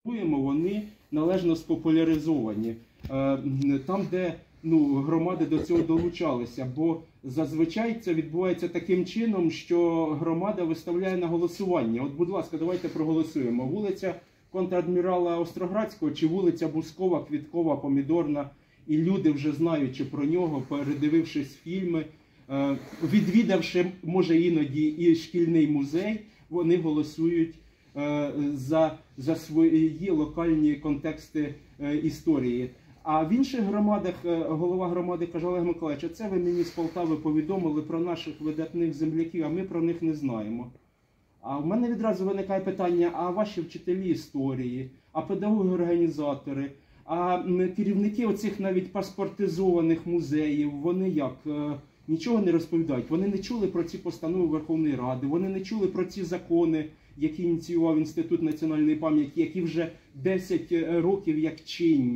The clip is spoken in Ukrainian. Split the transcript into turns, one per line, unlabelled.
вони належно спопуляризовані. Там, де громади до цього долучалися, бо зазвичай це відбувається таким чином, що громада виставляє на голосування. От, будь ласка, давайте проголосуємо. Вулиця Контрадмірала Остроградського чи вулиця Бускова, Квіткова, Помідорна. І люди, вже знаючи про нього, передивившись фільми, відвідавши, може, іноді і шкільний музей, вони голосують за свої локальні контексти історії. А в інших громадах, голова громади каже: Олег Миколаївич, це ви мені з Полтави повідомили про наших видатних земляків, а ми про них не знаємо. А в мене відразу виникає питання: а ваші вчителі історії, а педагоги-організатори, а керівники оцих навіть паспортизованих музеїв, вони як? Нічого не розповідають. Вони не чули про ці постанови Верховної Ради, вони не чули про ці закони, які ініціював Інститут національної пам'яті, які вже 10 років як чинні.